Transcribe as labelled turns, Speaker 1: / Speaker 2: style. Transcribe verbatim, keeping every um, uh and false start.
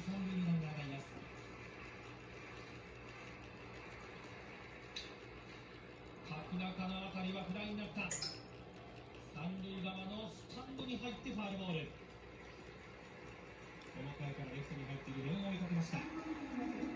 Speaker 1: 三塁にランナーがいます。柿中の当たりはフライになった。三塁側のスタンドに入ってファウルボール。この回からレフトに入っているレンを追いかけました。